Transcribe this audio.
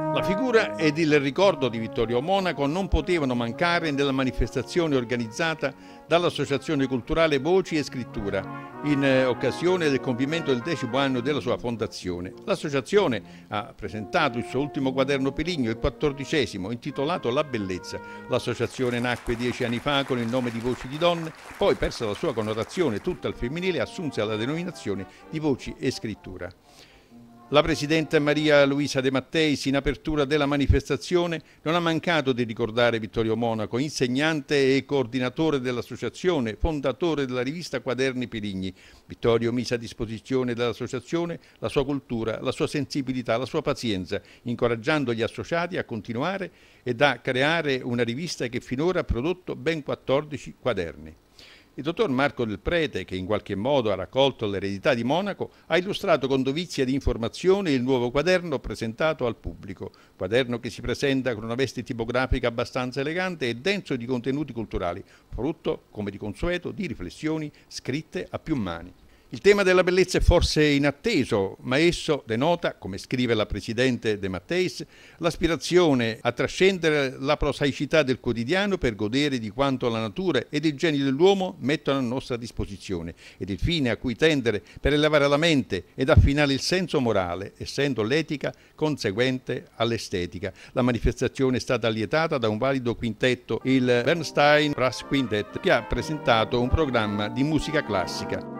La figura ed il ricordo di Vittorio Monaco non potevano mancare nella manifestazione organizzata dall'Associazione Culturale Voci e Scrittura in occasione del compimento del 10° anno della sua fondazione. L'associazione ha presentato il suo ultimo quaderno Peligno, il 14°, intitolato La Bellezza. L'associazione nacque 10 anni fa con il nome di Voci di Donne, poi persa la sua connotazione tutta al femminile e assunse la denominazione di Voci e Scrittura. La Presidente Maria Luisa De Matteis, in apertura della manifestazione, non ha mancato di ricordare Vittorio Monaco, insegnante e coordinatore dell'associazione, fondatore della rivista Quaderni Peligni. Vittorio mise a disposizione dell'associazione la sua cultura, la sua sensibilità, la sua pazienza, incoraggiando gli associati a continuare ed a creare una rivista che finora ha prodotto ben 14 quaderni. Il dottor Marco Del Prete, che in qualche modo ha raccolto l'eredità di Monaco, ha illustrato con dovizia di informazione il nuovo quaderno presentato al pubblico. Quaderno che si presenta con una veste tipografica abbastanza elegante e denso di contenuti culturali, frutto, come di consueto, di riflessioni scritte a più mani. Il tema della bellezza è forse inatteso, ma esso denota, come scrive la Presidente De Matteis, l'aspirazione a trascendere la prosaicità del quotidiano per godere di quanto la natura ed il genio dell'uomo mettono a nostra disposizione ed il fine a cui tendere per elevare la mente ed affinare il senso morale, essendo l'etica conseguente all'estetica. La manifestazione è stata allietata da un valido quintetto, il Bernstein Brass Quintet, che ha presentato un programma di musica classica.